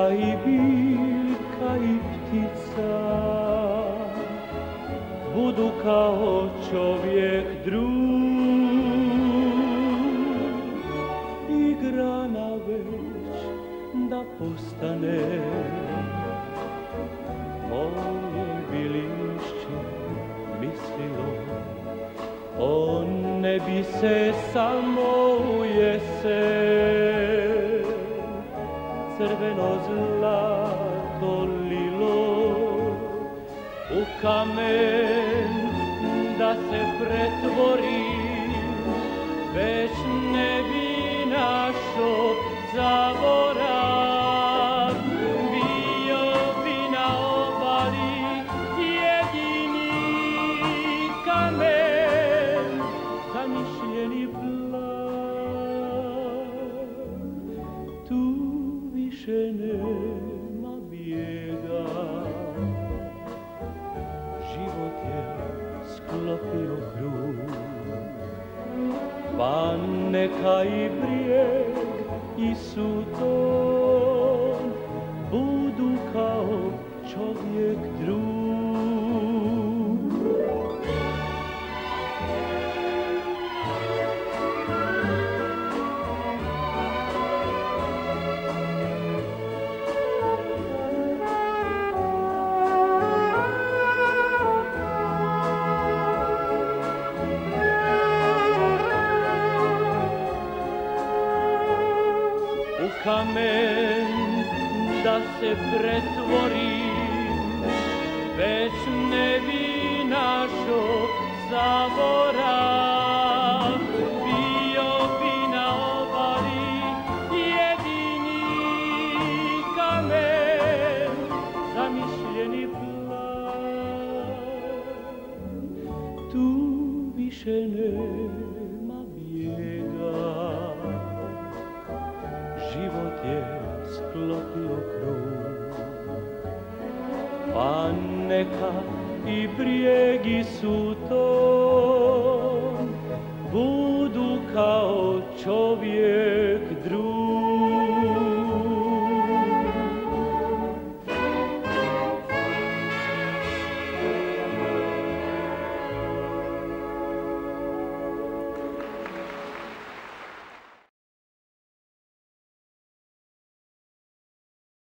neka i biljka i ptica budu kao čovjek drug i grana već da postane moje bi lišće mislilo. O ne bi se samo u jesen crveno zlato lilo u kamen da se pretvori, već ne bi našo zaborav. Bio bi na obali jedini kamen, zamišljeni plav. Tu više nema bijega, život je sklopio krug, pa neka i brijeg i suton budu kao čovjek drug. Kamen da se pretvori, već ne bi našo zaborav. Bio bi na obali jedini kamen, zamišljeni plav. Tu više nema bijega, život je sklopio krug, pa neka i brijeg i suton